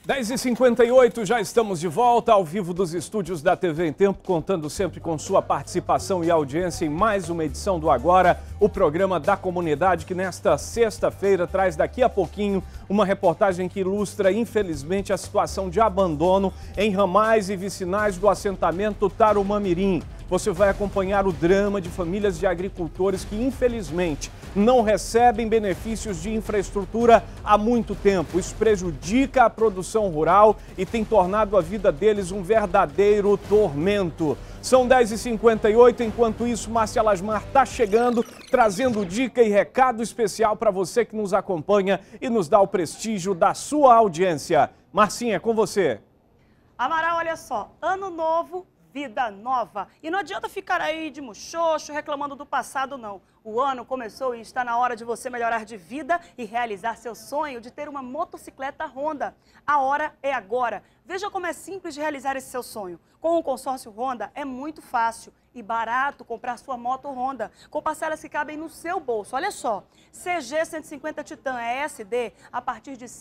10h58, já estamos de volta ao vivo dos estúdios da TV em Tempo, contando sempre com sua participação e audiência em mais uma edição do Agora, o programa da comunidade que nesta sexta-feira traz daqui a pouquinho uma reportagem que ilustra, infelizmente, a situação de abandono em ramais e vicinais do assentamento Tarumã-Mirim. Você vai acompanhar o drama de famílias de agricultores que, infelizmente, não recebem benefícios de infraestrutura há muito tempo. Isso prejudica a produção rural e tem tornado a vida deles um verdadeiro tormento. São 10h58, enquanto isso, Márcia Lasmar está chegando, trazendo dica e recado especial para você que nos acompanha e nos dá o prestígio da sua audiência. Marcinha, é com você. Amaral, olha só, ano novo, vida nova. E não adianta ficar aí de muxoxo, reclamando do passado, não. O ano começou e está na hora de você melhorar de vida e realizar seu sonho de ter uma motocicleta Honda. A hora é agora. Veja como é simples de realizar esse seu sonho. Com o consórcio Honda é muito fácil e barato comprar sua moto Honda, com parcelas que cabem no seu bolso. Olha só, CG 150 Titan ESD a partir de R$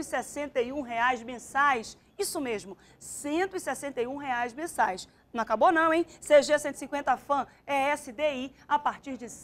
161 mensais. Isso mesmo, R$ 161 mensais. Não acabou não, hein? CG 150 Fan ESDI a partir de R$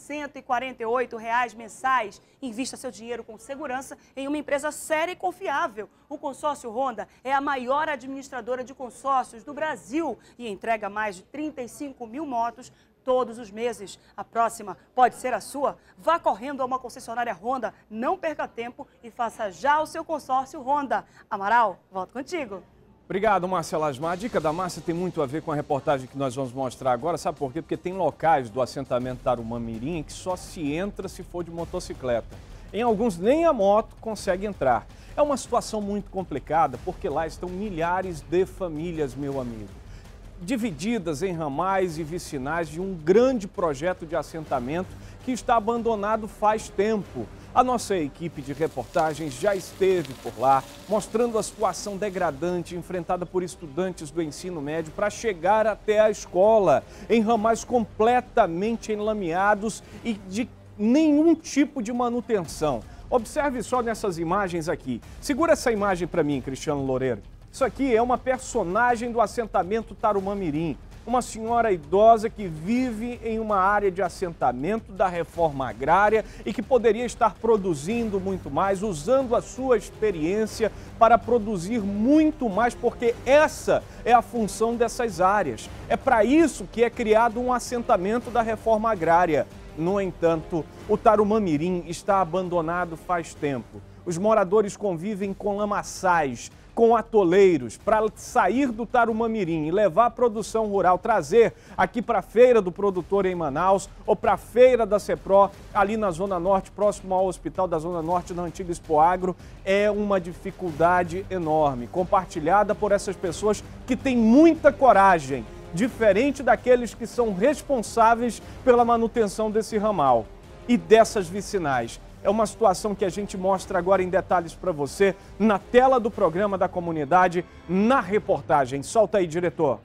148 mensais. Invista seu dinheiro com segurança em uma empresa séria e confiável. O consórcio Honda é a maior administradora de consórcios do Brasil e entrega mais de 35 mil motos todos os meses. A próxima pode ser a sua. Vá correndo a uma concessionária Honda, não perca tempo e faça já o seu consórcio Honda. Amaral, volto contigo. Obrigado, Márcia Lasmar. A dica da Márcia tem muito a ver com a reportagem que nós vamos mostrar agora. Sabe por quê? Porque tem locais do assentamento Tarumã-Mirim que só se entra se for de motocicleta. Em alguns nem a moto consegue entrar. É uma situação muito complicada porque lá estão milhares de famílias, meu amigo, divididas em ramais e vicinais de um grande projeto de assentamento que está abandonado faz tempo. A nossa equipe de reportagens já esteve por lá, mostrando a situação degradante enfrentada por estudantes do ensino médio para chegar até a escola, em ramais completamente enlameados e de nenhum tipo de manutenção. Observe só nessas imagens aqui. Segura essa imagem para mim, Cristiano Loureiro. Isso aqui é uma personagem do assentamento Tarumã-Mirim, uma senhora idosa que vive em uma área de assentamento da reforma agrária e que poderia estar produzindo muito mais, usando a sua experiência para produzir muito mais, porque essa é a função dessas áreas. É para isso que é criado um assentamento da reforma agrária. No entanto, o Tarumã-Mirim está abandonado faz tempo. Os moradores convivem com lamaçais, com atoleiros, para sair do Tarumã-Mirim e levar a produção rural, trazer aqui para a Feira do Produtor em Manaus ou para a Feira da CEPRO, ali na Zona Norte, próximo ao Hospital da Zona Norte, na antiga Expoagro, é uma dificuldade enorme, compartilhada por essas pessoas que têm muita coragem, diferente daqueles que são responsáveis pela manutenção desse ramal e dessas vicinais. É uma situação que a gente mostra agora em detalhes para você, na tela do programa da comunidade, na reportagem. Solta aí, diretor.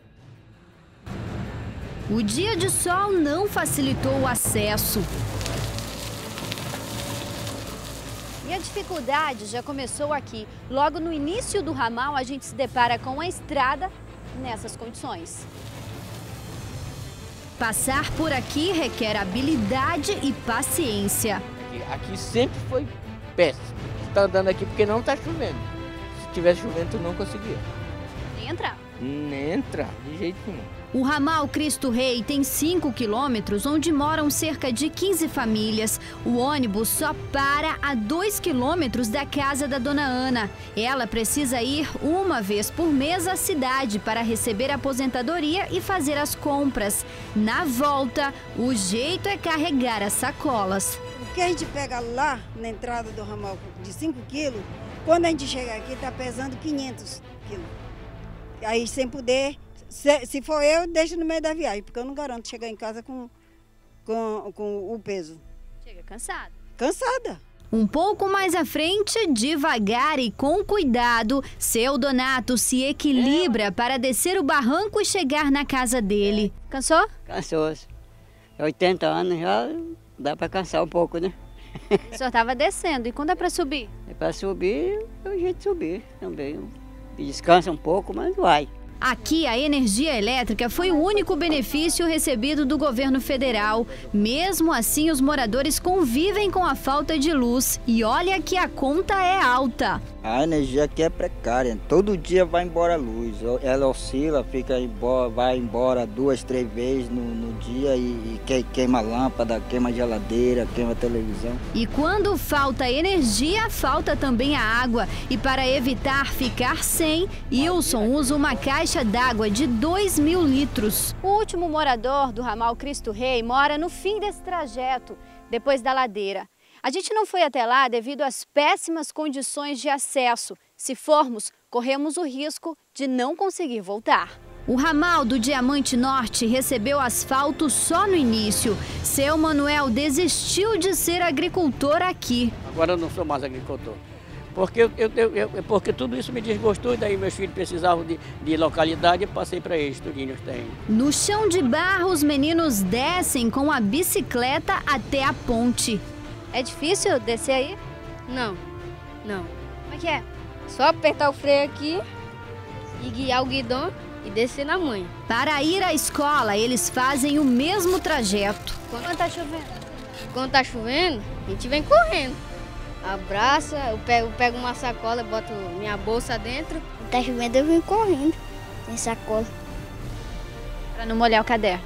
O dia de sol não facilitou o acesso. E a dificuldade já começou aqui. Logo no início do ramal, a gente se depara com a estrada nessas condições. Passar por aqui requer habilidade e paciência. Aqui sempre foi péssimo. Você tá andando aqui porque não tá chovendo. Se tivesse chovendo, tu não conseguia. Nem entrar? Nem entrar, de jeito nenhum. O ramal Cristo Rei tem 5 quilômetros, onde moram cerca de 15 famílias. O ônibus só para a 2 quilômetros da casa da dona Ana. Ela precisa ir uma vez por mês à cidade para receber a aposentadoria e fazer as compras. Na volta, o jeito é carregar as sacolas. O que a gente pega lá na entrada do ramal de 5 quilos, quando a gente chega aqui está pesando 500 quilos. Aí sem poder, se for eu, deixo no meio da viagem, porque eu não garanto chegar em casa com o peso. Chega cansada. Cansada. Um pouco mais à frente, devagar e com cuidado, seu Donato se equilibra para descer o barranco e chegar na casa dele. Cansou? Cansou. 80 anos já dá para cansar um pouco, né? O senhor estava descendo, e quando é para subir? É para subir, é o jeito de subir também. descansa um pouco, mas vai. Aqui, a energia elétrica foi o único benefício recebido do governo federal. Mesmo assim, os moradores convivem com a falta de luz. E olha que a conta é alta. A energia aqui é precária. Todo dia vai embora a luz. Ela oscila, vai embora 2, 3 vezes no dia e queima lâmpada, queima geladeira, queima televisão. E quando falta energia, falta também a água. E para evitar ficar sem, Wilson usa uma caixa d'água de 2.000 litros. O último morador do ramal Cristo Rei mora no fim desse trajeto, depois da ladeira. A gente não foi até lá devido às péssimas condições de acesso. Se formos, corremos o risco de não conseguir voltar. O ramal do Diamante Norte recebeu asfalto só no início. Seu Manuel desistiu de ser agricultor aqui. Agora eu não sou mais agricultor. Porque tudo isso me desgostou e daí meus filhos precisavam de localidade e passei para eles, tudinho os terrenos. No chão de barro, os meninos descem com a bicicleta até a ponte. É difícil descer aí? Não. Como é que é? Só apertar o freio aqui e guiar o guidão e descer na manha. Para ir à escola, eles fazem o mesmo trajeto. Quando tá chovendo? Quando tá chovendo, a gente vem correndo. Abraça, eu pego uma sacola, boto minha bolsa dentro. Quando tá chovendo, eu venho correndo, sem sacola. Para não molhar o caderno.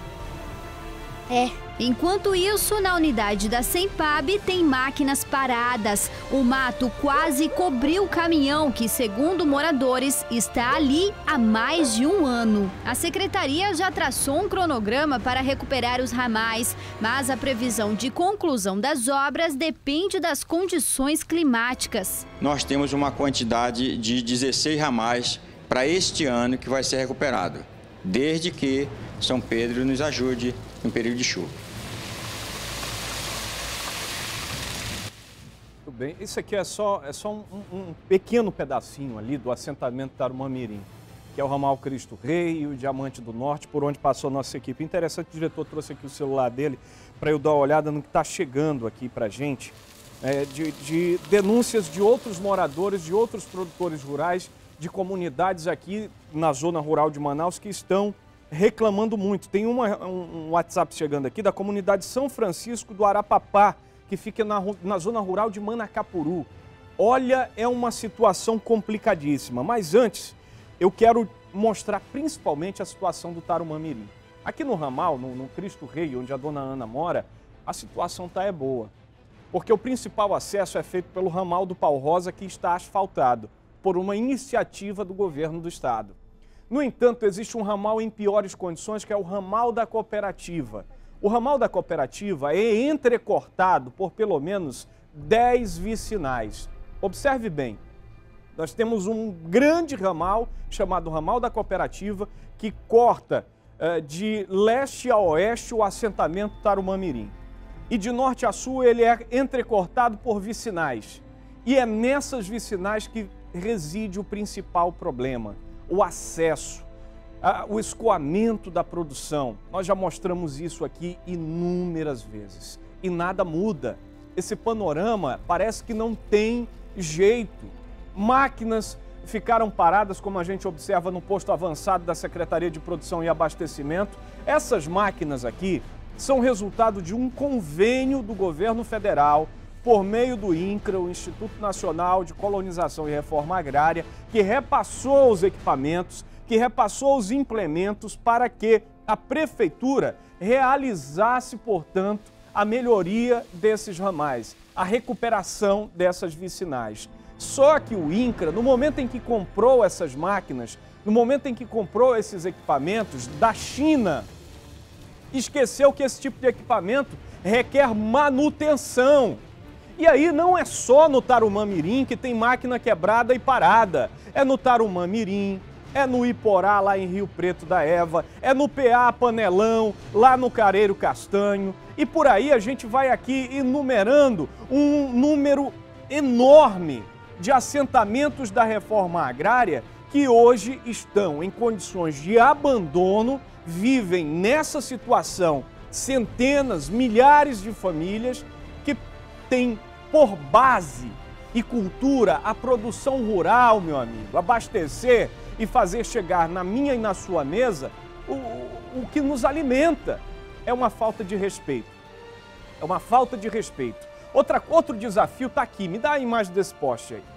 É. Enquanto isso, na unidade da Sempab tem máquinas paradas. O mato quase cobriu o caminhão que, segundo moradores, está ali há mais de um ano. A secretaria já traçou um cronograma para recuperar os ramais, mas a previsão de conclusão das obras depende das condições climáticas. Nós temos uma quantidade de 16 ramais para este ano que vai ser recuperado, desde que São Pedro nos ajude no período de chuva. Bem, isso aqui é só um pequeno pedacinho ali do assentamento Tarumã-Mirim, que é o ramal Cristo Rei e o Diamante do Norte, por onde passou a nossa equipe. Interessante, o diretor trouxe aqui o celular dele para eu dar uma olhada no que está chegando aqui para a gente, de denúncias de outros moradores, de outros produtores rurais, de comunidades aqui na zona rural de Manaus que estão reclamando muito. Tem um WhatsApp chegando aqui da comunidade São Francisco do Arapapá, que fica na zona rural de Manacapuru. Olha, é uma situação complicadíssima. Mas antes, eu quero mostrar principalmente a situação do Tarumã-Mirim. Aqui no ramal, no Cristo Rei, onde a dona Ana mora, a situação é boa. Porque o principal acesso é feito pelo ramal do Pau Rosa, que está asfaltado, por uma iniciativa do governo do estado. No entanto, existe um ramal em piores condições, que é o ramal da cooperativa. O ramal da cooperativa é entrecortado por pelo menos 10 vicinais. Observe bem, nós temos um grande ramal, chamado ramal da cooperativa, que corta de leste a oeste o assentamento Tarumã-Mirim. E de norte a sul ele é entrecortado por vicinais. E é nessas vicinais que reside o principal problema, o acesso. O escoamento da produção. Nós já mostramos isso aqui inúmeras vezes e nada muda. Esse panorama parece que não tem jeito. Máquinas ficaram paradas, como a gente observa no posto avançado da Secretaria de Produção e Abastecimento. Essas máquinas aqui são resultado de um convênio do governo federal por meio do INCRA, o Instituto Nacional de Colonização e Reforma Agrária, que repassou os equipamentos, que repassou os implementos para que a prefeitura realizasse, portanto, a melhoria desses ramais, a recuperação dessas vicinais. Só que o INCRA, no momento em que comprou essas máquinas, no momento em que comprou esses equipamentos da China, esqueceu que esse tipo de equipamento requer manutenção. E aí não é só no Tarumã-Mirim que tem máquina quebrada e parada, é no Tarumã-Mirim, é no Iporá, lá em Rio Preto da Eva, é no PA Panelão, lá no Careiro Castanho. E por aí a gente vai aqui enumerando um número enorme de assentamentos da reforma agrária que hoje estão em condições de abandono, vivem nessa situação centenas, milhares de famílias que têm por base e cultura a produção rural, meu amigo, abastecer e fazer chegar na minha e na sua mesa o que nos alimenta. É uma falta de respeito. É uma falta de respeito. Outro desafio está aqui. Me dá a imagem desse poste aí.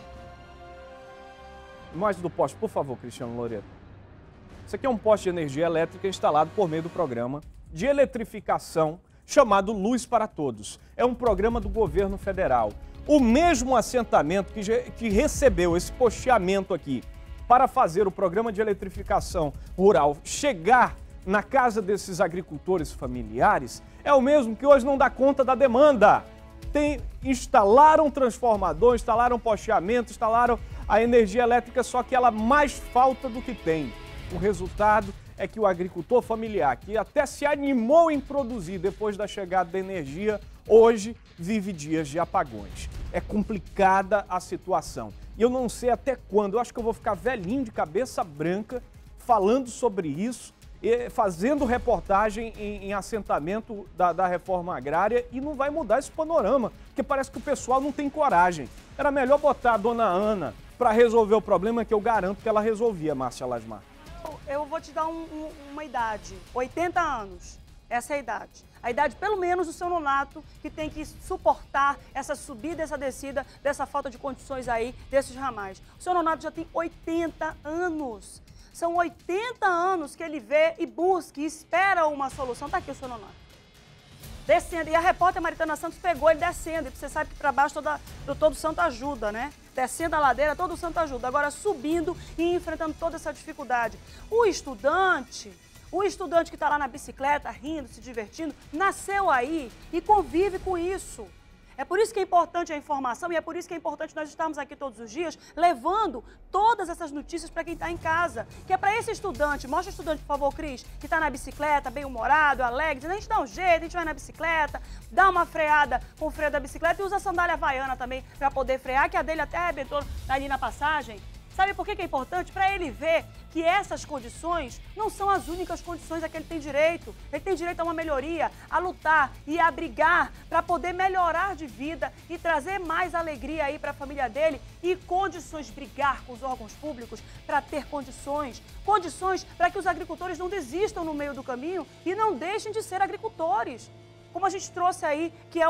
Imagem do poste, por favor, Cristiano Loreto. Isso aqui é um poste de energia elétrica instalado por meio do programa de eletrificação chamado Luz para Todos. É um programa do governo federal. O mesmo assentamento que recebeu esse posteamento aqui para fazer o programa de eletrificação rural chegar na casa desses agricultores familiares é o mesmo que hoje não dá conta da demanda. Instalaram transformador, instalaram posteamento, instalaram a energia elétrica, só que ela mais falta do que tem. O resultado é que o agricultor familiar, que até se animou em produzir depois da chegada da energia, hoje vive dias de apagões. É complicada a situação. E eu não sei até quando, eu acho que eu vou ficar velhinho de cabeça branca falando sobre isso, fazendo reportagem em assentamento da reforma agrária e não vai mudar esse panorama, porque parece que o pessoal não tem coragem. Era melhor botar a dona Ana para resolver o problema, que eu garanto que ela resolvia, Márcia Lasmar. Eu vou te dar uma idade, 80 anos, essa é a idade. A idade, pelo menos, do seu nonato, que tem que suportar essa subida, essa descida, dessa falta de condições aí, desses ramais. O seu nonato já tem 80 anos. São 80 anos que ele vê e busca e espera uma solução. Tá aqui o seu nonato. Descendo. E a repórter Maritana Santos pegou ele descendo. E você sabe que para baixo todo santo ajuda, né? Descendo a ladeira, todo santo ajuda. Agora subindo e enfrentando toda essa dificuldade. O estudante que está lá na bicicleta, rindo, se divertindo, nasceu aí e convive com isso. É por isso que é importante a informação e é por isso que é importante nós estarmos aqui todos os dias levando todas essas notícias para quem está em casa. Que é para esse estudante, mostra o estudante, por favor, Cris, que está na bicicleta, bem-humorado, alegre, dizendo, a gente dá um jeito, a gente vai na bicicleta, dá uma freada com o freio da bicicleta e usa a sandália havaiana também para poder frear, que a dele até arrebentou ali na passagem. Sabe por que é importante? Para ele ver que essas condições não são as únicas condições a que ele tem direito. Ele tem direito a uma melhoria, a lutar e a brigar para poder melhorar de vida e trazer mais alegria aí para a família dele e condições de brigar com os órgãos públicos para ter condições para que os agricultores não desistam no meio do caminho e não deixem de ser agricultores. Como a gente trouxe aí, que é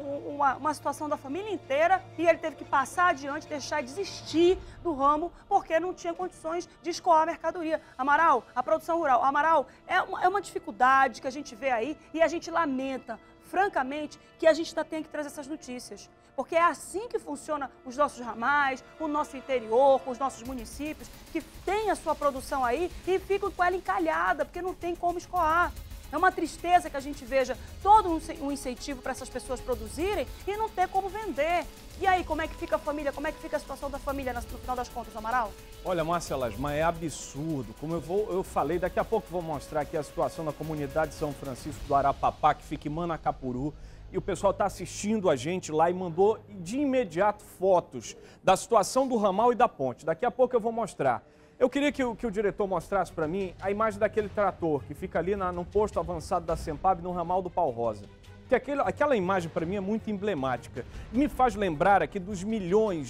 uma situação da família inteira e ele teve que passar adiante, deixar de desistir do ramo porque não tinha condições de escoar a mercadoria. Amaral, a produção rural. Amaral, é uma dificuldade que a gente vê aí e a gente lamenta, francamente, que a gente ainda tem que trazer essas notícias. Porque é assim que funciona os nossos ramais, o nosso interior, os nossos municípios, que tem a sua produção aí e ficam com ela encalhada, porque não tem como escoar. É uma tristeza que a gente veja todo um incentivo para essas pessoas produzirem e não ter como vender. E aí, como é que fica a família? Como é que fica a situação da família no final das contas, Amaral? Olha, Márcia Lasmar, é absurdo. Como eu falei, daqui a pouco vou mostrar aqui a situação da comunidade de São Francisco do Arapapá, que fica em Manacapuru. E o pessoal está assistindo a gente lá e mandou de imediato fotos da situação do ramal e da ponte. Daqui a pouco eu vou mostrar. Eu queria que o diretor mostrasse para mim a imagem daquele trator que fica ali no posto avançado da Sempab, no ramal do Pau Rosa. Que aquela imagem para mim é muito emblemática. Me faz lembrar aqui dos milhões,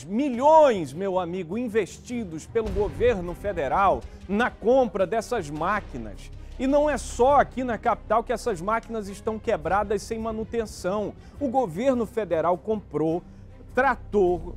meu amigo, investidos pelo governo federal na compra dessas máquinas. E não é só aqui na capital que essas máquinas estão quebradas sem manutenção. O governo federal comprou trator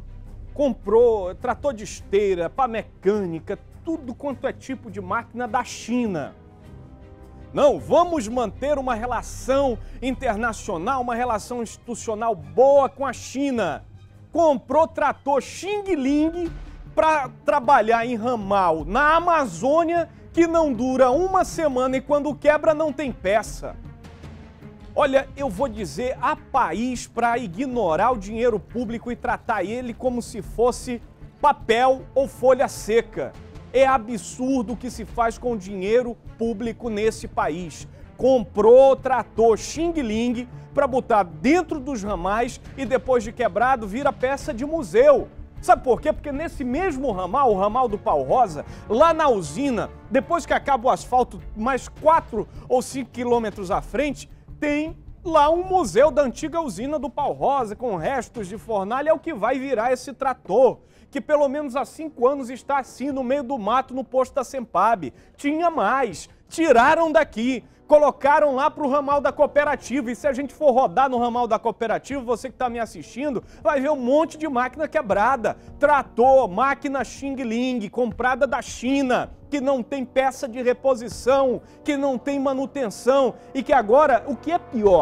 de esteira, pá mecânica, tudo quanto é tipo de máquina da China. Não, vamos manter uma relação internacional, uma relação institucional boa com a China. Comprou trator Xing Ling para trabalhar em ramal na Amazônia, que não dura uma semana e quando quebra não tem peça. Olha, eu vou dizer, há país para ignorar o dinheiro público e tratar ele como se fosse papel ou folha seca. É absurdo o que se faz com o dinheiro público nesse país. Comprou trator Xing Ling para botar dentro dos ramais e depois de quebrado vira peça de museu. Sabe por quê? Porque nesse mesmo ramal, o ramal do Pau Rosa, lá na usina, depois que acaba o asfalto, mais 4 ou 5 quilômetros à frente, tem Lá um museu da antiga usina do Pau Rosa, com restos de fornalha, é o que vai virar esse trator, que pelo menos há 5 anos está assim no meio do mato no posto da Sempab. Tinha mais, tiraram daqui, colocaram lá para o ramal da cooperativa. E se a gente for rodar no ramal da cooperativa, você que está me assistindo, vai ver um monte de máquina quebrada. Trator, máquina Xing Ling, comprada da China, que não tem peça de reposição, que não tem manutenção e que agora, o que é pior,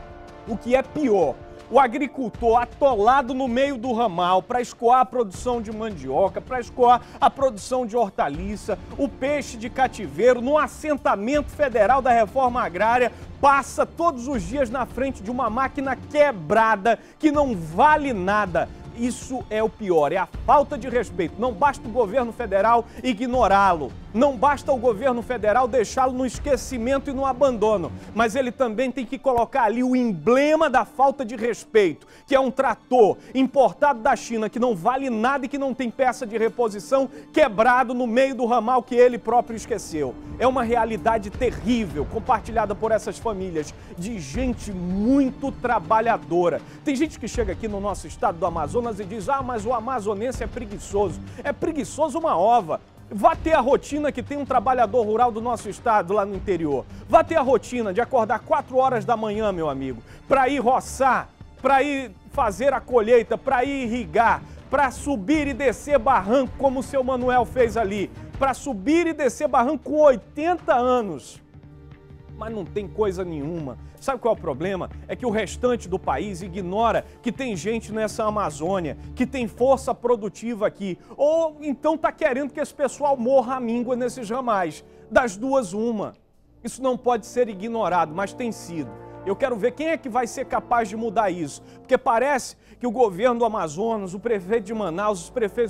o agricultor atolado no meio do ramal para escoar a produção de mandioca, para escoar a produção de hortaliça, o peixe de cativeiro, no assentamento federal da reforma agrária, passa todos os dias na frente de uma máquina quebrada que não vale nada. Isso é o pior, é a falta de respeito. Não basta o governo federal ignorá-lo, não basta o governo federal deixá-lo no esquecimento e no abandono, mas ele também tem que colocar ali o emblema da falta de respeito, que é um trator importado da China, que não vale nada e que não tem peça de reposição, quebrado no meio do ramal que ele próprio esqueceu. É uma realidade terrível, compartilhada por essas famílias, de gente muito trabalhadora. Tem gente que chega aqui no nosso estado do Amazonas e diz: ah, mas o amazonense é preguiçoso. É preguiçoso uma ova. Vá ter a rotina que tem um trabalhador rural do nosso estado lá no interior. Vá ter a rotina de acordar 4 horas da manhã, meu amigo, para ir roçar, para ir fazer a colheita, para ir irrigar, para subir e descer barranco como o seu Manuel fez ali, para subir e descer barranco com 80 anos. Mas não tem coisa nenhuma. Sabe qual é o problema? É que o restante do país ignora que tem gente nessa Amazônia, que tem força produtiva aqui, ou então está querendo que esse pessoal morra à míngua nesses ramais. Das duas, uma. Isso não pode ser ignorado, mas tem sido. Eu quero ver quem é que vai ser capaz de mudar isso, porque parece que o governo do Amazonas, o prefeito de Manaus, os prefeitos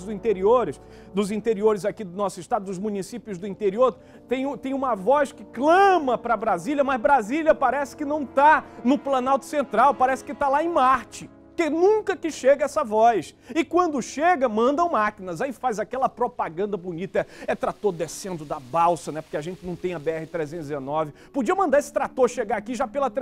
dos interiores aqui do nosso estado, dos municípios do interior, tem uma voz que clama para Brasília, mas Brasília parece que não está no Planalto Central, parece que está lá em Marte. Porque nunca que chega essa voz. E quando chega, mandam máquinas. Aí faz aquela propaganda bonita. É trator descendo da balsa, né? Porque a gente não tem a BR-319. Podia mandar esse trator chegar aqui já pela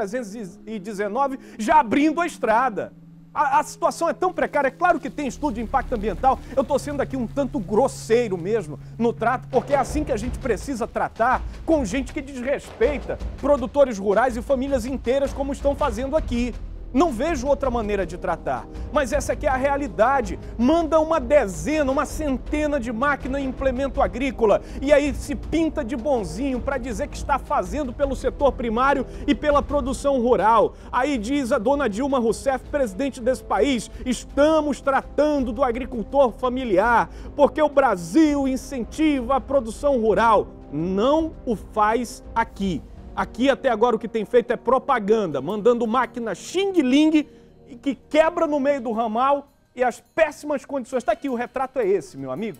319, já abrindo a estrada. A situação é tão precária. É claro que tem estudo de impacto ambiental. Eu estou sendo aqui um tanto grosseiro mesmo no trato, porque é assim que a gente precisa tratar com gente que desrespeita produtores rurais e famílias inteiras, como estão fazendo aqui. Não vejo outra maneira de tratar, mas essa aqui é a realidade. Manda uma dezena, uma centena de máquinas em implemento agrícola e aí se pinta de bonzinho para dizer que está fazendo pelo setor primário e pela produção rural. Aí diz a dona Dilma Rousseff, presidente desse país, estamos tratando do agricultor familiar, porque o Brasil incentiva a produção rural. Não o faz aqui. Aqui até agora o que tem feito é propaganda, mandando máquina Xing Ling que quebra no meio do ramal e as péssimas condições. Está aqui, o retrato é esse, meu amigo.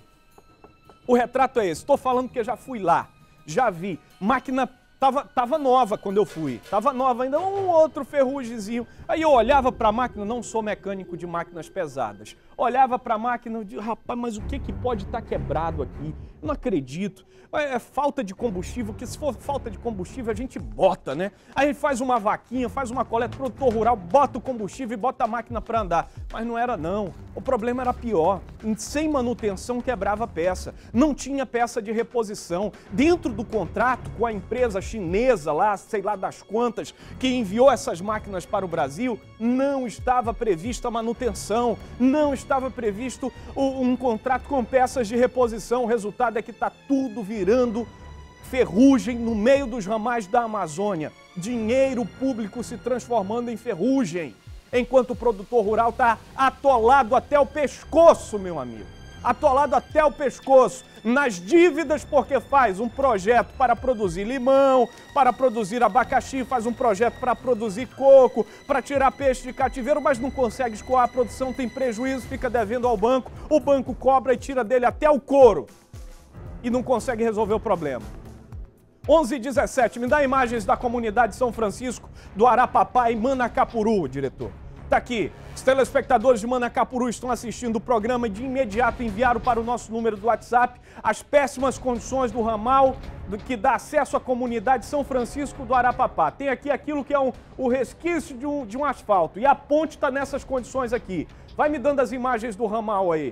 O retrato é esse. Estou falando porque já fui lá, já vi. Máquina tava nova quando eu fui. Tava nova ainda, um outro ferrugemzinho. Aí eu olhava para a máquina, não sou mecânico de máquinas pesadas. Olhava para a máquina e dizia: rapaz, mas o que pode estar quebrado aqui? Não acredito. É falta de combustível, que se for falta de combustível a gente bota, né? Aí faz uma vaquinha, faz uma coleta, produtor rural, bota o combustível e bota a máquina para andar. Mas não era não. O problema era pior. Sem manutenção quebrava peça. Não tinha peça de reposição. Dentro do contrato com a empresa chinesa lá, sei lá das quantas, que enviou essas máquinas para o Brasil, não estava prevista a manutenção, não estava previsto um contrato com peças de reposição. O resultado é que está tudo virando ferrugem no meio dos ramais da Amazônia. Dinheiro público se transformando em ferrugem, enquanto o produtor rural está atolado até o pescoço, meu amigo. Atolado até o pescoço, nas dívidas, porque faz um projeto para produzir limão, para produzir abacaxi, faz um projeto para produzir coco, para tirar peixe de cativeiro, mas não consegue escoar a produção, tem prejuízo, fica devendo ao banco, o banco cobra e tira dele até o couro e não consegue resolver o problema. 11h17, me dá imagens da comunidade São Francisco do Arapapá em Manacapuru, diretor. Tá aqui. Os telespectadores de Manacapuru estão assistindo o programa e de imediato enviaram para o nosso número do WhatsApp as péssimas condições do ramal que dá acesso à comunidade São Francisco do Arapapá. Tem aqui aquilo que é o resquício de um asfalto e a ponte está nessas condições aqui. Vai me dando as imagens do ramal aí.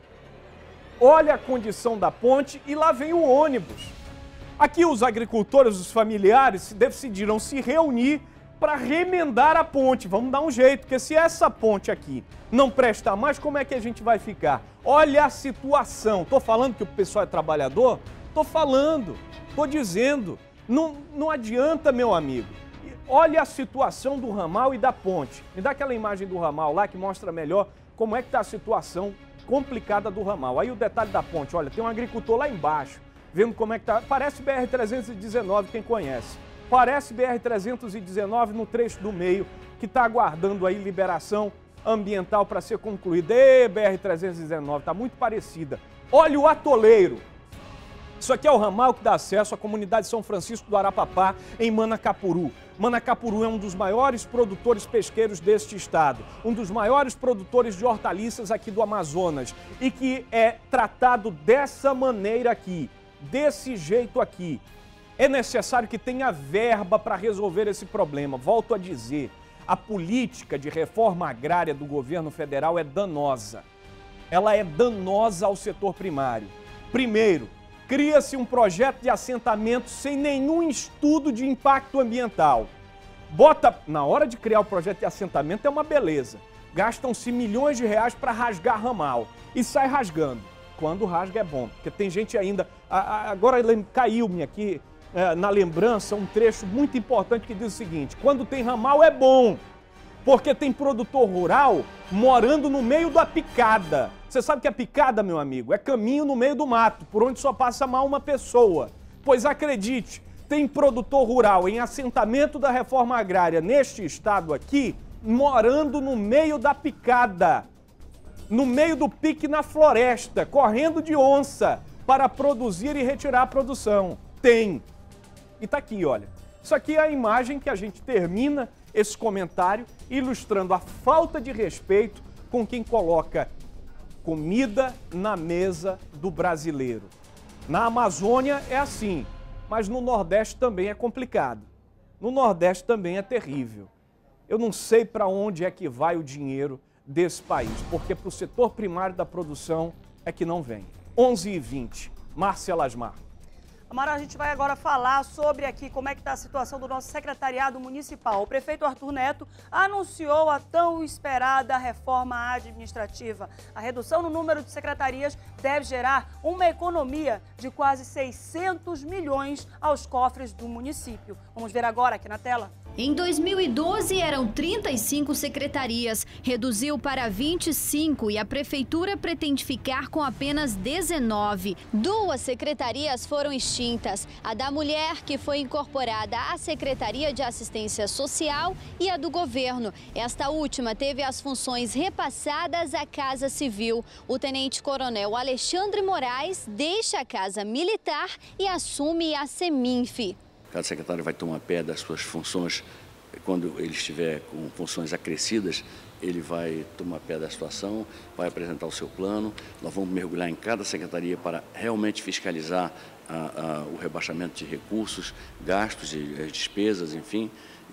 Olha a condição da ponte e lá vem o ônibus. Aqui os agricultores, os familiares decidiram se reunir para remendar a ponte. Vamos dar um jeito, porque se essa ponte aqui não presta mais, como é que a gente vai ficar? Olha a situação. Tô falando que o pessoal é trabalhador? Tô falando, tô dizendo. Não adianta, meu amigo. Olha a situação do ramal e da ponte. Me dá aquela imagem do ramal lá que mostra melhor como é que está a situação complicada do ramal. Aí o detalhe da ponte, olha, tem um agricultor lá embaixo, vendo como é que tá. Parece BR-319, quem conhece. Parece BR-319 no trecho do meio, que está aguardando aí liberação ambiental para ser concluída. BR-319, está muito parecida. Olha o atoleiro. Isso aqui é o ramal que dá acesso à comunidade São Francisco do Arapapá, em Manacapuru. Manacapuru é um dos maiores produtores pesqueiros deste estado, um dos maiores produtores de hortaliças aqui do Amazonas e que é tratado dessa maneira aqui, desse jeito aqui. É necessário que tenha verba para resolver esse problema. Volto a dizer, a política de reforma agrária do governo federal é danosa. Ela é danosa ao setor primário. Primeiro, cria-se um projeto de assentamento sem nenhum estudo de impacto ambiental. Na hora de criar o projeto de assentamento é uma beleza. Gastam-se milhões de reais para rasgar ramal e sai rasgando. Quando rasga é bom, porque tem gente ainda... Agora caiu-me aqui na lembrança um trecho muito importante que diz o seguinte: quando tem ramal é bom, porque tem produtor rural morando no meio da picada. Você sabe que a picada, meu amigo, é caminho no meio do mato, por onde só passa mal uma pessoa. Pois acredite, tem produtor rural em assentamento da reforma agrária neste estado aqui, morando no meio da picada, no meio do pique na floresta, correndo de onça para produzir e retirar a produção. Tem. E tá aqui, olha. Isso aqui é a imagem que a gente termina esse comentário, ilustrando a falta de respeito com quem coloca comida na mesa do brasileiro. Na Amazônia é assim, mas no Nordeste também é complicado. No Nordeste também é terrível. Eu não sei para onde é que vai o dinheiro desse país, porque para o setor primário da produção é que não vem. 11h20, Márcia Lasmar. Amaral, a gente vai agora falar sobre aqui como é que está a situação do nosso secretariado municipal. O prefeito Arthur Neto anunciou a tão esperada reforma administrativa. A redução no número de secretarias deve gerar uma economia de quase 600 milhões aos cofres do município. Vamos ver agora aqui na tela. Em 2012 eram 35 secretarias, reduziu para 25 e a prefeitura pretende ficar com apenas 19. 2 secretarias foram extintas, a da mulher, que foi incorporada à Secretaria de Assistência Social, e a do governo. Esta última teve as funções repassadas à Casa Civil. O tenente-coronel Alexandre Moraes deixa a Casa Militar e assume a Seminf. Cada secretário vai tomar pé das suas funções. Quando ele estiver com funções acrescidas, ele vai tomar pé da situação, vai apresentar o seu plano. Nós vamos mergulhar em cada secretaria para realmente fiscalizar o rebaixamento de recursos, gastos, as despesas, enfim.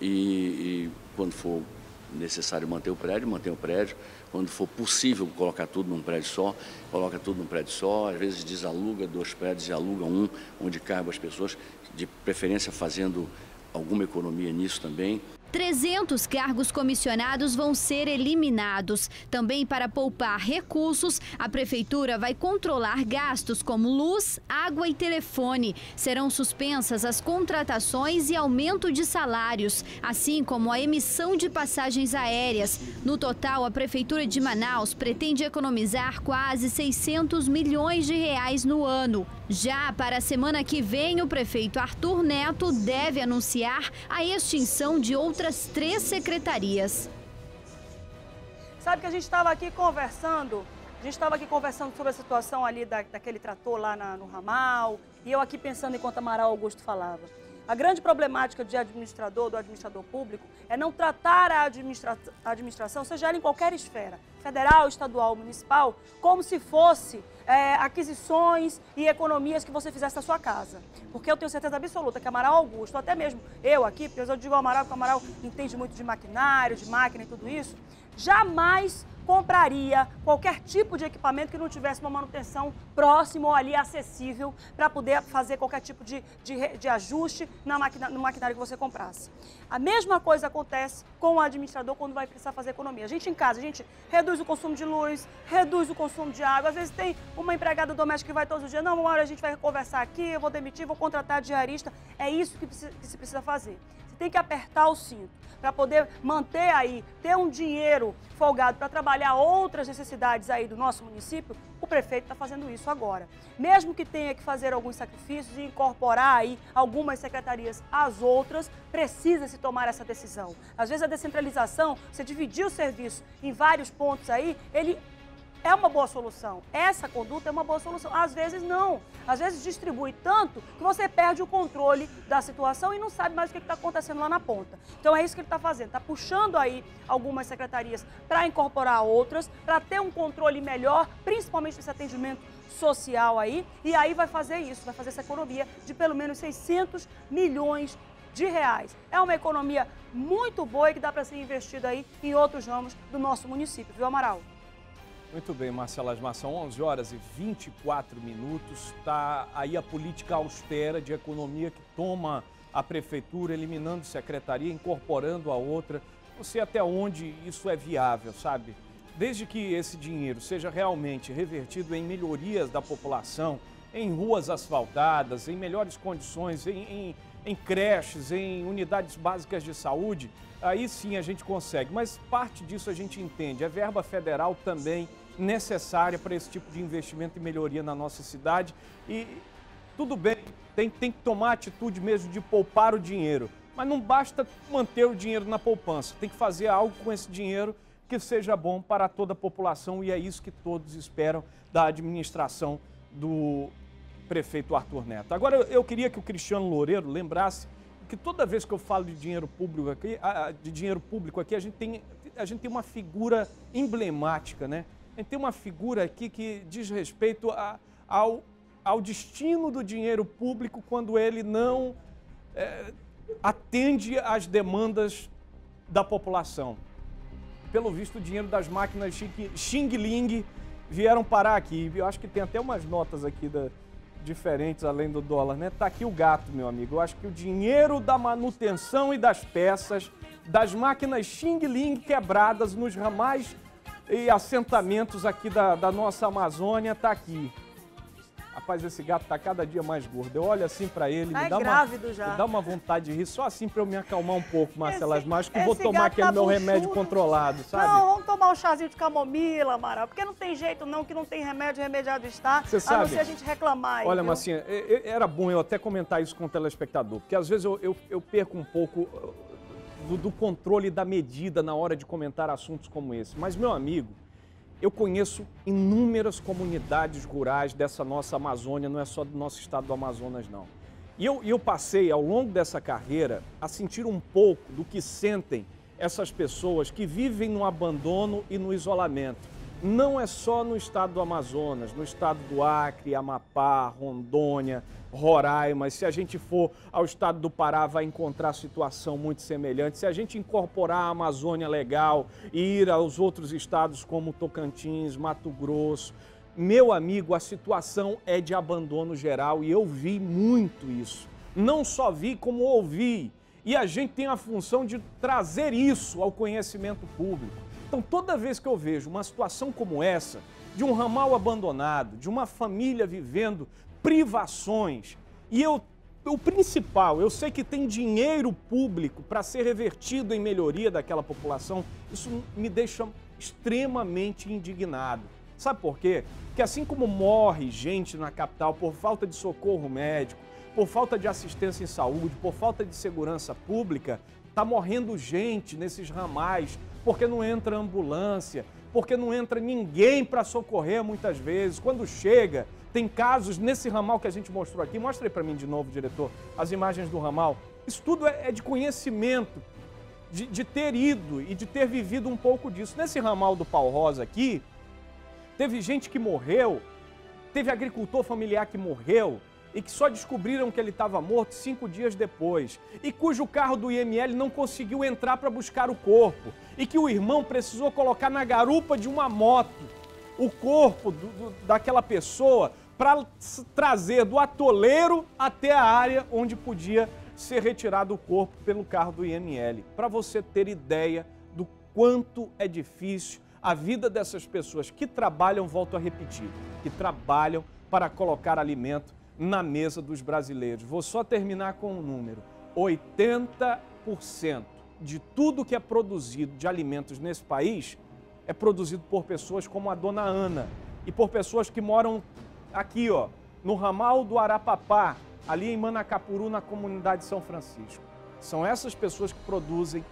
E quando for necessário manter o prédio. Quando for possível colocar tudo num prédio só, coloca tudo num prédio só. Às vezes desaluga 2 prédios e aluga um, onde caibam as pessoas, de preferência fazendo alguma economia nisso também. 300 cargos comissionados vão ser eliminados. Também para poupar recursos, a prefeitura vai controlar gastos como luz, água e telefone. Serão suspensas as contratações e aumento de salários, assim como a emissão de passagens aéreas. No total, a prefeitura de Manaus pretende economizar quase 600 milhões de reais no ano. Já para a semana que vem, o prefeito Arthur Neto deve anunciar a extinção de outras 3 secretarias. Sabe que a gente estava aqui conversando sobre a situação ali daquele trator lá no ramal, e eu aqui pensando enquanto Amaral Augusto falava. A grande problemática do administrador público, é não tratar a administração, seja ela em qualquer esfera, federal, estadual, municipal, como se fosse aquisições e economias que você fizesse na sua casa. Porque eu tenho certeza absoluta que Amaral Augusto, até mesmo eu aqui, porque eu digo Amaral, porque o Amaral entende muito de maquinário, de máquina e tudo isso, jamais compraria qualquer tipo de equipamento que não tivesse uma manutenção próxima ou ali acessível para poder fazer qualquer tipo de ajuste no maquinário que você comprasse. A mesma coisa acontece com o administrador quando vai precisar fazer economia. A gente em casa, a gente reduz o consumo de luz, reduz o consumo de água. Às vezes tem uma empregada doméstica que vai todos os dias, não, uma hora a gente vai conversar aqui, eu vou demitir, vou contratar diarista. É isso que se precisa fazer. Você tem que apertar o cinto para poder manter aí, ter um dinheiro folgado para trabalhar outras necessidades aí do nosso município. O prefeito está fazendo isso agora. Mesmo que tenha que fazer alguns sacrifícios e incorporar aí algumas secretarias às outras, precisa-se tomar essa decisão. Às vezes a descentralização, você dividir o serviço em vários pontos aí, ele é uma boa solução. Essa conduta é uma boa solução. Às vezes não. Às vezes distribui tanto que você perde o controle da situação e não sabe mais o que está acontecendo lá na ponta. Então é isso que ele está fazendo. Está puxando aí algumas secretarias para incorporar outras, para ter um controle melhor, principalmente nesse atendimento social aí. E aí vai fazer isso, vai fazer essa economia de pelo menos 600 milhões de reais. É uma economia muito boa e que dá para ser investida aí em outros ramos do nosso município, viu, Amaral? Muito bem, Marcela Asmar, são 11 horas e 24 minutos. Está aí a política austera de economia que toma a prefeitura, eliminando secretaria, incorporando a outra. Não sei até onde isso é viável, sabe? Desde que esse dinheiro seja realmente revertido em melhorias da população, em ruas asfaltadas, em melhores condições, em creches, em unidades básicas de saúde, aí sim a gente consegue. Mas parte disso a gente entende. É verba federal também necessária para esse tipo de investimento e melhoria na nossa cidade. E tudo bem, tem que tomar atitude mesmo de poupar o dinheiro. Mas não basta manter o dinheiro na poupança. Tem que fazer algo com esse dinheiro que seja bom para toda a população. E é isso que todos esperam da administração do prefeito Arthur Neto. Agora, eu queria que o Cristiano Loureiro lembrasse que toda vez que eu falo de dinheiro público aqui, a gente tem uma figura emblemática, né? A gente tem uma figura aqui que diz respeito ao destino do dinheiro público quando ele não atende às demandas da população. Pelo visto, o dinheiro das máquinas Xing Ling vieram parar aqui. Eu acho que tem até umas notas aqui diferentes além do dólar, né? Tá aqui o gato, meu amigo. Eu acho que o dinheiro da manutenção e das peças das máquinas Xing Ling quebradas nos ramais e assentamentos aqui da nossa Amazônia tá aqui. Rapaz, esse gato tá cada dia mais gordo. Eu olho assim pra ele, me dá uma vontade de rir, só assim pra eu me acalmar um pouco, Marcela Asmar. Acho que eu vou tomar aquele meu remédio controlado, sabe? Não, vamos tomar um chazinho de camomila, Amaral, porque não tem jeito não, que não tem remédio, remediado está, Você sabe, a não ser a gente reclamar aí, olha, viu? Marcinha, era bom eu até comentar isso com o telespectador, porque às vezes eu perco um pouco do controle da medida na hora de comentar assuntos como esse. Mas, meu amigo, eu conheço inúmeras comunidades rurais dessa nossa Amazônia, não é só do nosso estado do Amazonas, não. E eu passei, ao longo dessa carreira, a sentir um pouco do que sentem essas pessoas que vivem no abandono e no isolamento. Não é só no estado do Amazonas, no estado do Acre, Amapá, Rondônia, Roraima. Se a gente for ao estado do Pará, vai encontrar situação muito semelhante. Se a gente incorporar a Amazônia Legal e ir aos outros estados como Tocantins, Mato Grosso, meu amigo, a situação é de abandono geral e eu vi muito isso. Não só vi, como ouvi. E a gente tem a função de trazer isso ao conhecimento público. Então, toda vez que eu vejo uma situação como essa, de um ramal abandonado, de uma família vivendo privações, e o principal, eu sei que tem dinheiro público para ser revertido em melhoria daquela população, isso me deixa extremamente indignado. Sabe por quê? Porque assim como morre gente na capital por falta de socorro médico, por falta de assistência em saúde, por falta de segurança pública, está morrendo gente nesses ramais, porque não entra ambulância, porque não entra ninguém para socorrer muitas vezes. Quando chega, tem casos nesse ramal que a gente mostrou aqui. Mostra aí para mim de novo, diretor, as imagens do ramal. Isso tudo é de conhecimento, de ter ido e de ter vivido um pouco disso. Nesse ramal do Pau Rosa aqui, teve gente que morreu, teve agricultor familiar que morreu e que só descobriram que ele estava morto 5 dias depois, e cujo carro do IML não conseguiu entrar para buscar o corpo, e que o irmão precisou colocar na garupa de uma moto o corpo daquela pessoa para trazer do atoleiro até a área onde podia ser retirado o corpo pelo carro do IML. Para você ter ideia do quanto é difícil a vida dessas pessoas que trabalham, volto a repetir, que trabalham para colocar alimento na mesa dos brasileiros. Vou só terminar com um número: 80% de tudo que é produzido de alimentos nesse país é produzido por pessoas como a dona Ana e por pessoas que moram aqui, ó, no ramal do Arapapá, ali em Manacapuru, na comunidade de São Francisco. São essas pessoas que produzem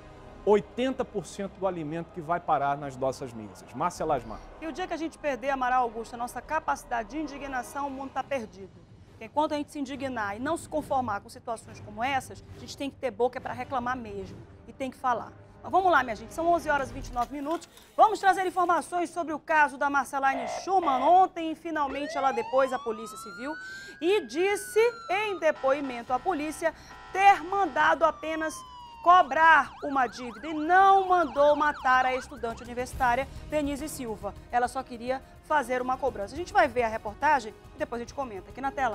80% do alimento que vai parar nas nossas mesas. Márcia Lasmar. E o dia que a gente perder, Amaral Augusto, a nossa capacidade de indignação, o mundo está perdido. Porque enquanto a gente se indignar e não se conformar com situações como essas, a gente tem que ter boca para reclamar mesmo e tem que falar. Mas vamos lá, minha gente, são 11 horas e 29 minutos. Vamos trazer informações sobre o caso da Marceline Schumann. Ontem, finalmente, ela depôs à Polícia Civil e disse, em depoimento à polícia, ter mandado apenas cobrar uma dívida e não mandou matar a estudante universitária Denise Silva. Ela só queria fazer uma cobrança. A gente vai ver a reportagem e depois a gente comenta aqui na tela.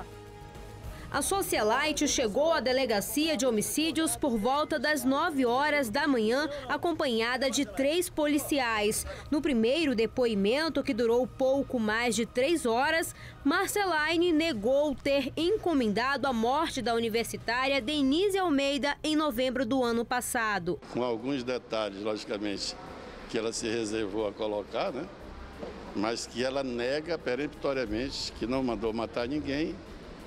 A socialite chegou à delegacia de homicídios por volta das 9 horas da manhã, acompanhada de 3 policiais. No primeiro depoimento, que durou pouco mais de 3 horas, Marceline negou ter encomendado a morte da universitária Denise Almeida em novembro do ano passado. Com alguns detalhes, logicamente, que ela se reservou a colocar, né? Mas que ela nega peremptoriamente que não mandou matar ninguém,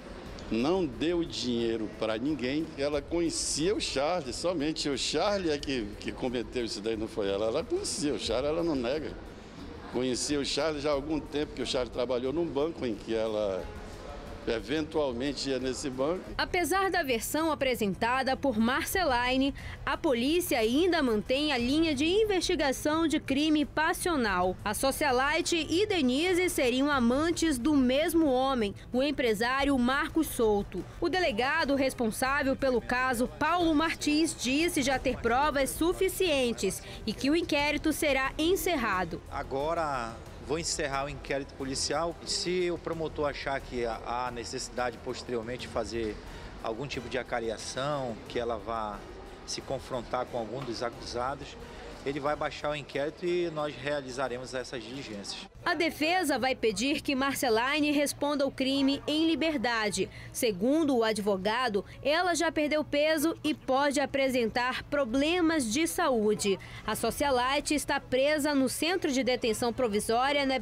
não deu dinheiro para ninguém. Ela conhecia o Charles, somente o Charles é que cometeu isso daí, não foi ela. Ela conhecia o Charles, ela não nega. Conhecia o Charles já há algum tempo, que o Charles trabalhou num banco em que ela eventualmente ia nesse banco. Apesar da versão apresentada por Marceline, a polícia ainda mantém a linha de investigação de crime passional. A socialite e Denise seriam amantes do mesmo homem, o empresário Marcos Souto. O delegado responsável pelo caso, Paulo Martins, disse já ter provas suficientes e que o inquérito será encerrado. Agora vou encerrar o inquérito policial. Se o promotor achar que há necessidade posteriormente de fazer algum tipo de acariação, que ela vá se confrontar com algum dos acusados, ele vai baixar o inquérito e nós realizaremos essas diligências. A defesa vai pedir que Marceline responda ao crime em liberdade. Segundo o advogado, ela já perdeu peso e pode apresentar problemas de saúde. A socialite está presa no Centro de Detenção Provisória na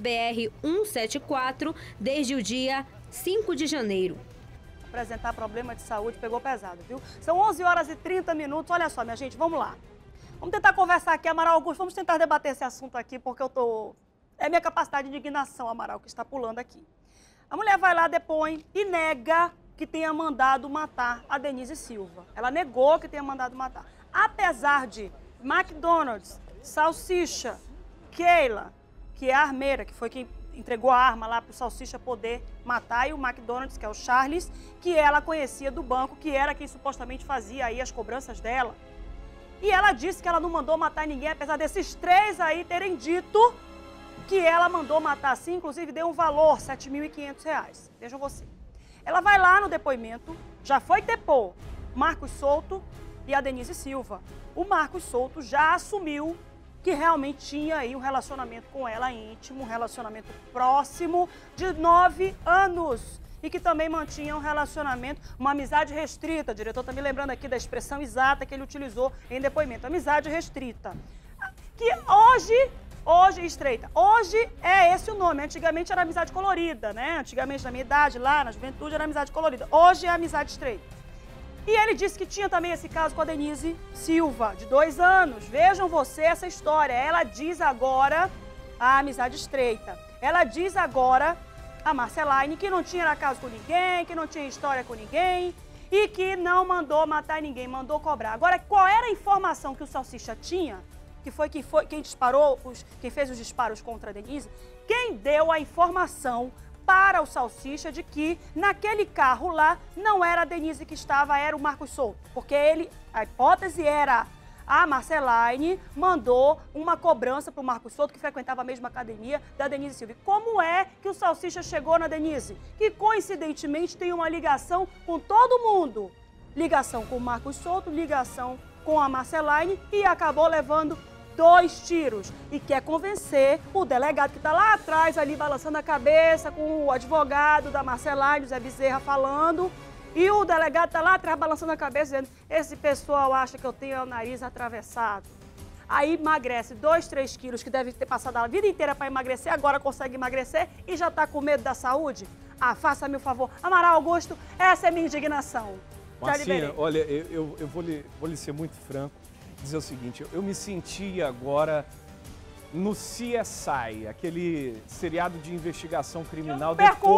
BR-174 desde o dia 5 de janeiro. Apresentar problema de saúde pegou pesado, viu? São 11 horas e 30 minutos. Olha só, minha gente, vamos lá. Vamos tentar conversar aqui, Amaral Augusto, vamos tentar debater esse assunto aqui, porque é minha capacidade de indignação, Amaral, que está pulando aqui. A mulher vai lá, depõe e nega que tenha mandado matar a Denise Silva. Ela negou que tenha mandado matar. Apesar de McDonald's, Salsicha, Keila, que é a armeira, que foi quem entregou a arma lá para o Salsicha poder matar, e o McDonald's, que é o Charles, que ela conhecia do banco, que era quem supostamente fazia aí as cobranças dela. E ela disse que ela não mandou matar ninguém, apesar desses 3 aí terem dito que ela mandou matar sim, inclusive deu um valor, R$ 7.500. Vejam você. Ela vai lá no depoimento, já foi depor Marcos Souto e a Denise Silva. O Marcos Souto já assumiu que realmente tinha aí um relacionamento com ela íntimo, um relacionamento próximo de 9 anos. E que também mantinha um relacionamento, uma amizade restrita. O diretor está me lembrando aqui da expressão exata que ele utilizou em depoimento. Amizade restrita. Que hoje estreita. Hoje é esse o nome. Antigamente era amizade colorida, né? Antigamente, na minha idade, lá na juventude, era amizade colorida. Hoje é amizade estreita. E ele disse que tinha também esse caso com a Denise Silva, de 2 anos. Vejam você essa história. Ela diz agora a amizade estreita. Ela diz agora, a Marceline, que não tinha caso com ninguém, que não tinha história com ninguém e que não mandou matar ninguém, mandou cobrar. Agora, qual era a informação que o Salsicha tinha? Quem disparou, quem fez os disparos contra a Denise? Quem deu a informação para o Salsicha de que naquele carro lá não era a Denise que estava, era o Marcos Souto. Porque a hipótese era a Marceline mandou uma cobrança para o Marcos Souto, que frequentava a mesma academia da Denise Silva. Como é que o Salsicha chegou na Denise? Que coincidentemente tem uma ligação com todo mundo. Ligação com o Marcos Souto, ligação com a Marceline e acabou levando 2 tiros e quer convencer o delegado que está lá atrás, ali balançando a cabeça, com o advogado da Marceline, Zé Bezerra, falando. E o delegado está lá atrás balançando a cabeça, dizendo: esse pessoal acha que eu tenho o nariz atravessado. Aí emagrece 2, 3 quilos, que deve ter passado a vida inteira para emagrecer, agora consegue emagrecer e já está com medo da saúde? Ah, faça-me o favor. Amaral Augusto, essa é a minha indignação. Marcinha, olha, eu vou lhe ser muito franco, dizer o seguinte: eu me senti agora no CSI, aquele seriado de investigação criminal,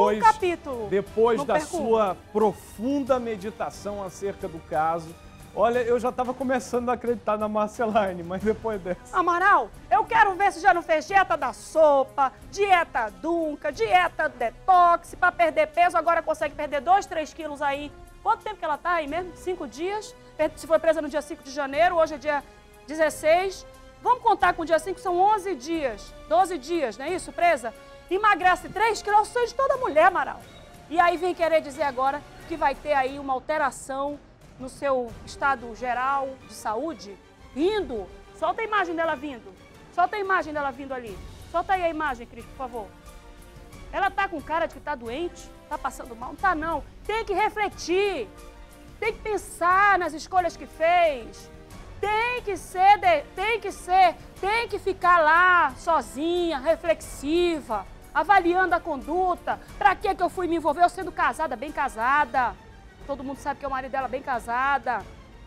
depois da sua profunda meditação acerca do caso. Olha, eu já estava começando a acreditar na Marceline, mas depois dessa... Amaral, eu quero ver se já não fez dieta da sopa, dieta Dunca, dieta detox, para perder peso, agora consegue perder 2, 3 quilos aí. Quanto tempo que ela tá aí mesmo? 5 dias? Se foi presa no dia 5 de janeiro, hoje é dia 16. Vamos contar com o dia 5, são 11 dias, 12 dias, não é isso, presa? Emagrece 3 quilos, sonho de toda mulher, Amaral. E aí vem querer dizer agora que vai ter aí uma alteração no seu estado geral de saúde? Vindo. Solta a imagem dela vindo. Solta a imagem dela vindo ali. Solta aí a imagem, Cris, por favor. Ela tá com cara de que tá doente? Tá passando mal? Não tá, não. Tem que refletir. Tem que pensar nas escolhas que fez. Tem que ficar lá sozinha, reflexiva, avaliando a conduta. Pra que eu fui me envolver? Eu sendo casada, bem casada. Todo mundo sabe que é o marido dela, bem casada.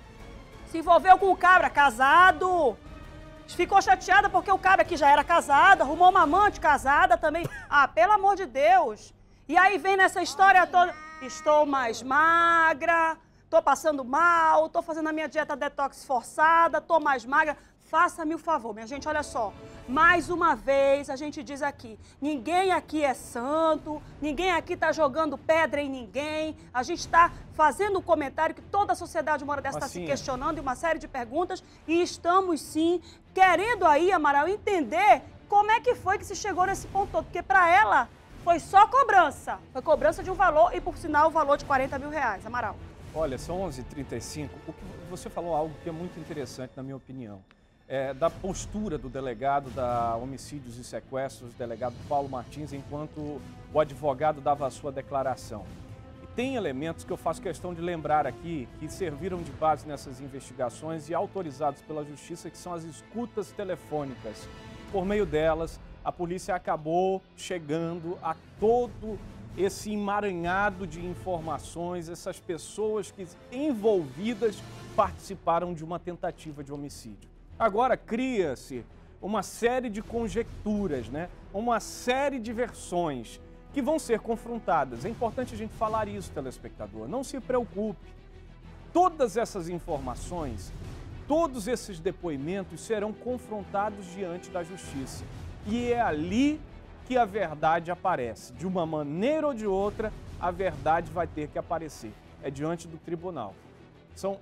Se envolveu com o cabra, casado. Ficou chateada porque o cabra aqui já era casado, arrumou uma amante casada também. Ah, pelo amor de Deus. E aí vem nessa história toda: estou mais magra, tô passando mal, tô fazendo a minha dieta detox forçada, tô mais magra. Faça-me o favor, minha gente, olha só. Mais uma vez a gente diz aqui: ninguém aqui é santo, ninguém aqui tá jogando pedra em ninguém. A gente está fazendo um comentário que toda a sociedade uma hora dessa está se questionando e uma série de perguntas. E estamos sim querendo aí, Amaral, entender como é que foi que se chegou nesse ponto todo. Porque para ela foi só cobrança. Foi cobrança de um valor e, por sinal, o valor de R$40 mil, Amaral. Olha, são 11h35. Você falou algo que é muito interessante, na minha opinião. Da postura do delegado da Homicídios e Sequestros, delegado Paulo Martins, enquanto o advogado dava a sua declaração. E tem elementos que eu faço questão de lembrar aqui, que serviram de base nessas investigações e autorizados pela Justiça, que são as escutas telefônicas. Por meio delas, a polícia acabou chegando a todo esse emaranhado de informações, essas pessoas que envolvidas participaram de uma tentativa de homicídio. Agora cria-se uma série de conjecturas, né? Uma série de versões que vão ser confrontadas. É importante a gente falar isso, telespectador. Não se preocupe. Todas essas informações, todos esses depoimentos serão confrontados diante da justiça. E é ali que a verdade aparece. De uma maneira ou de outra, a verdade vai ter que aparecer. É diante do tribunal. São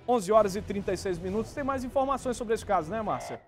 11h36. Tem mais informações sobre esse caso, né, Márcia?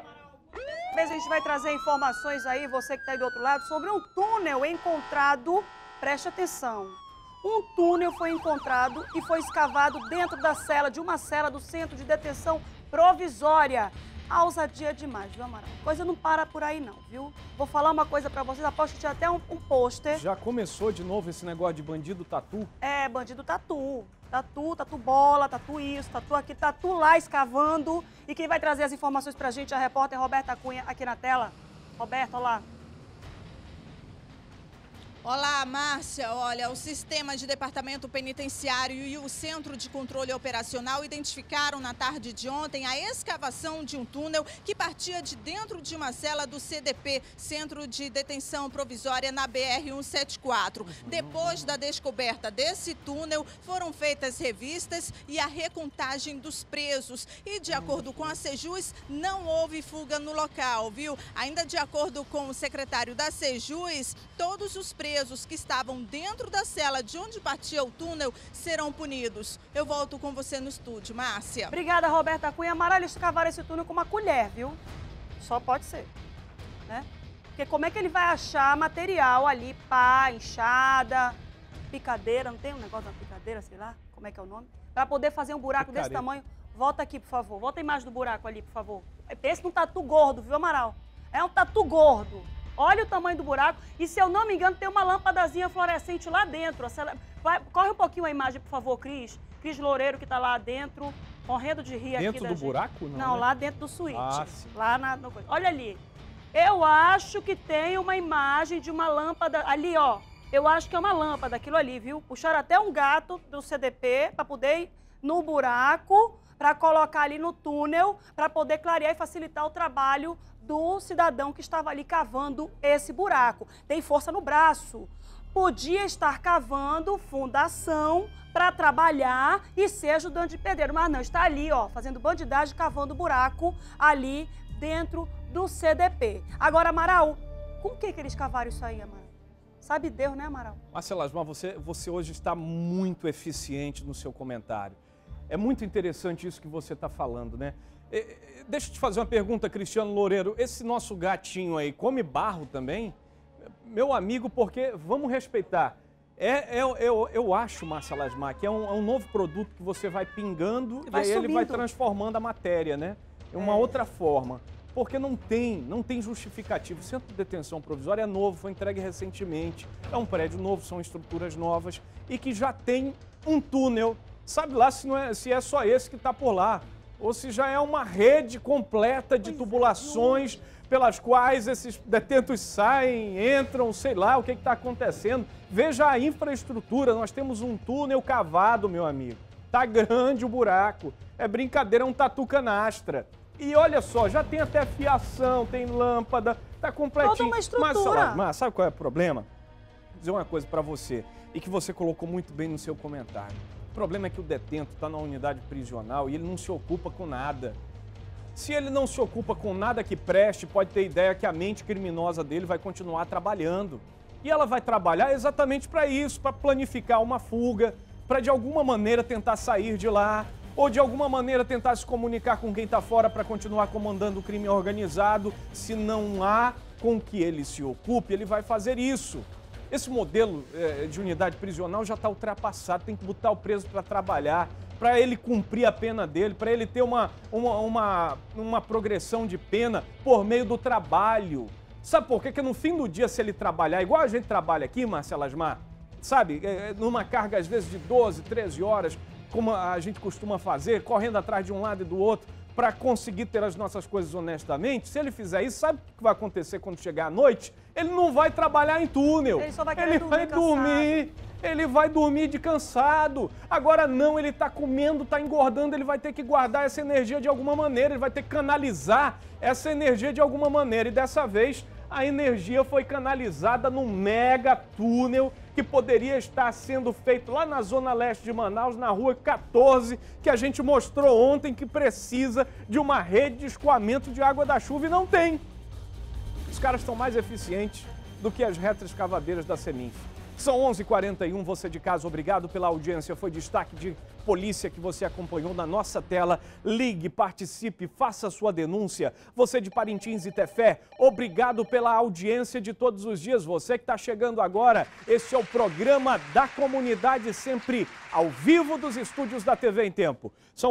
A gente vai trazer informações aí, você que está aí do outro lado, sobre um túnel encontrado, preste atenção. Um túnel foi encontrado e foi escavado dentro da cela, de uma cela do Centro de Detenção Provisória. A ousadia demais, viu, Amaral? Coisa não para por aí não, viu? Vou falar uma coisa pra vocês, aposto que tinha até um pôster. Já começou de novo esse negócio de bandido tatu? É, bandido tatu. Tatu bola, tatu isso, tatu aqui, tatu lá escavando. E quem vai trazer as informações pra gente é a repórter Roberta Cunha, aqui na tela. Roberta, olá. Olá, Márcia. Olha, o Sistema de Departamento Penitenciário e o Centro de Controle Operacional identificaram na tarde de ontem a escavação de um túnel que partia de dentro de uma cela do CDP, Centro de Detenção Provisória, na BR-174. Depois da descoberta desse túnel, foram feitas revistas e a recontagem dos presos. E, de acordo com a Sejus, não houve fuga no local, viu? Ainda de acordo com o secretário da Sejus, todos os presos que estavam dentro da cela de onde partia o túnel serão punidos. Eu volto com você no estúdio, Márcia. Obrigada, Roberta Cunha. Amaral, eles cavaram esse túnel com uma colher, viu? Só pode ser, né? Porque como é que ele vai achar material ali, pá, enxada, picadeira, não tem um negócio da picadeira, sei lá, como é que é o nome? Para poder fazer um buraco desse tamanho. Volta aqui, por favor. Volta a imagem do buraco ali, por favor. Pense num tatu gordo, viu, Amaral? É um tatu gordo. Olha o tamanho do buraco e, se eu não me engano, tem uma lâmpadazinha fluorescente lá dentro. Corre um pouquinho a imagem, por favor, Cris. Cris Loureiro, que está lá dentro, morrendo de rir aqui. Dentro do buraco? Não, né? Lá dentro do suíte. Ah, sim. Lá no coisa. Olha ali. Eu acho que tem uma imagem de uma lâmpada ali, ó. Eu acho que é uma lâmpada, aquilo ali, viu? Puxaram até um gato do CDP para poder ir no buraco, para colocar ali no túnel, para poder clarear e facilitar o trabalho do cidadão que estava ali cavando esse buraco. Tem força no braço. Podia estar cavando fundação para trabalhar e ser ajudante de pedreiro, mas não, está ali, ó, fazendo bandidagem, cavando buraco ali dentro do CDP. Agora, Amaral, com o que eles cavaram isso aí, Amaral? Sabe Deus, né, Amaral? Márcia Lasmar, você hoje está muito eficiente no seu comentário. É muito interessante isso que você está falando, né? Deixa eu te fazer uma pergunta, Cristiano Loureiro. Esse nosso gatinho aí come barro também? Meu amigo, porque vamos respeitar. Eu acho, Márcia Lasmar, que é um novo produto que você vai pingando e aí ele vai transformando a matéria, né? É uma outra forma. Porque não tem justificativo. O Centro de Detenção Provisória é novo, foi entregue recentemente. É um prédio novo, são estruturas novas e que já tem um túnel. Sabe lá se é só esse que está por lá. Ou se já é uma rede completa de tubulações pelas quais esses detentos saem, entram, sei lá o que está acontecendo. Veja a infraestrutura, nós temos um túnel cavado, meu amigo. Tá grande o buraco, é brincadeira, é um tatu canastra. E olha só, já tem até fiação, tem lâmpada, tá completinho. Toda uma estrutura. Mas sabe qual é o problema? Vou dizer uma coisa para você, e que você colocou muito bem no seu comentário. O problema é que o detento está na unidade prisional e ele não se ocupa com nada. Se ele não se ocupa com nada que preste, pode ter ideia que a mente criminosa dele vai continuar trabalhando. E ela vai trabalhar exatamente para isso, para planificar uma fuga, para de alguma maneira tentar sair de lá, ou de alguma maneira tentar se comunicar com quem está fora para continuar comandando o crime organizado. Se não há com que ele se ocupe, ele vai fazer isso. Esse modelo de unidade prisional já está ultrapassado, tem que botar o preso para trabalhar, para ele cumprir a pena dele, para ele ter uma progressão de pena por meio do trabalho. Sabe por quê? Porque no fim do dia, se ele trabalhar, igual a gente trabalha aqui, Márcia Lasmar, sabe, numa carga às vezes de 12, 13 horas, como a gente costuma fazer, correndo atrás de um lado e do outro, para conseguir ter as nossas coisas honestamente, se ele fizer isso, sabe o que vai acontecer quando chegar à noite? Ele não vai trabalhar em túnel. Ele só vai querer dormir. Ele vai dormir de cansado. Agora não, ele está comendo, está engordando, ele vai ter que guardar essa energia de alguma maneira, ele vai ter que canalizar essa energia de alguma maneira. E dessa vez, a energia foi canalizada num mega túnel que poderia estar sendo feito lá na zona leste de Manaus, na rua 14, que a gente mostrou ontem que precisa de uma rede de escoamento de água da chuva e não tem. Os caras estão mais eficientes do que as retroescavadeiras da Seminf. São 11h41, você de casa, obrigado pela audiência. Foi destaque de polícia que você acompanhou na nossa tela. Ligue, participe, faça sua denúncia. Você de Parintins e Tefé, obrigado pela audiência de todos os dias. Você que está chegando agora, este é o programa da comunidade, sempre ao vivo dos estúdios da TV em Tempo. São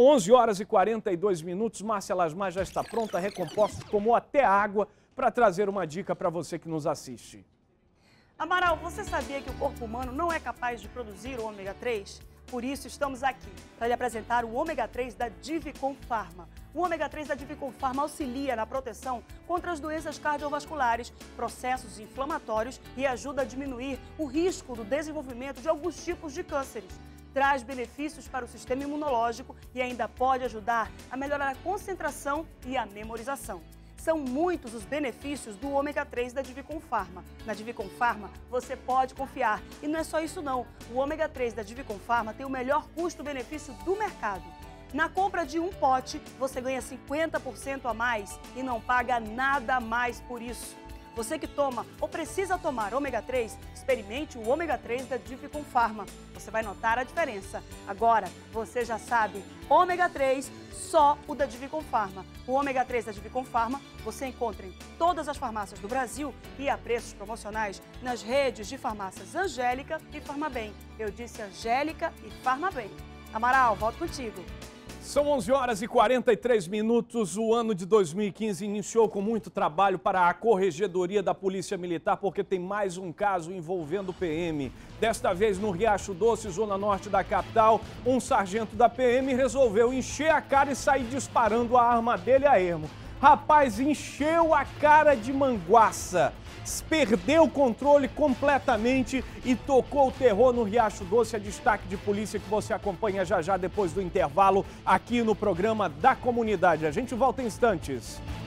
11h42. Márcia Lasmar já está pronta, recomposta, tomou até água para trazer uma dica para você que nos assiste. Amaral, você sabia que o corpo humano não é capaz de produzir o ômega 3? Por isso estamos aqui, para lhe apresentar o ômega 3 da Divicon Pharma. O ômega 3 da Divicol Pharma auxilia na proteção contra as doenças cardiovasculares, processos inflamatórios e ajuda a diminuir o risco do desenvolvimento de alguns tipos de cânceres. Traz benefícios para o sistema imunológico e ainda pode ajudar a melhorar a concentração e a memorização. São muitos os benefícios do ômega 3 da Divicol Pharma. Na Divicol Pharma você pode confiar. E não é só isso não. O ômega 3 da Divicol Pharma tem o melhor custo-benefício do mercado. Na compra de um pote, você ganha 50% a mais e não paga nada a mais por isso. Você que toma ou precisa tomar ômega 3, experimente o ômega 3 da Divicol Pharma. Você vai notar a diferença. Agora, você já sabe, ômega 3, só o da Divicol Pharma. O ômega 3 da Divicol Pharma você encontra em todas as farmácias do Brasil e a preços promocionais nas redes de farmácias Angélica e Farmabem. Eu disse Angélica e Farmabem. Amaral, volto contigo. São 11 horas e 43 minutos. O ano de 2015 iniciou com muito trabalho para a Corregedoria da Polícia Militar, porque tem mais um caso envolvendo PM. Desta vez no Riacho Doce, zona norte da capital, um sargento da PM resolveu encher a cara e sair disparando a arma dele a ermo. Rapaz, encheu a cara de manguaça, perdeu o controle completamente e tocou o terror no Riacho Doce. É destaque de polícia que você acompanha já já depois do intervalo aqui no programa da comunidade. A gente volta em instantes.